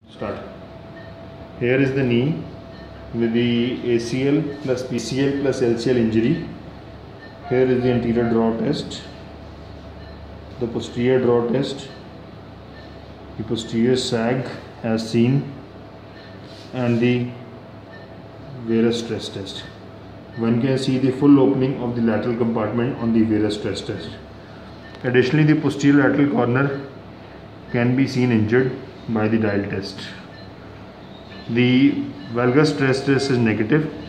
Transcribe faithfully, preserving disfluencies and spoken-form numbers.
Start. Here is the knee with the A C L plus P C L plus L C L injury. Here is the anterior draw test, the posterior draw test, the posterior sag as seen, and the varus stress test. One can see the full opening of the lateral compartment on the varus stress test. Additionally, the posterior lateral corner can be seen injured by the dial test. The valgus stress test is negative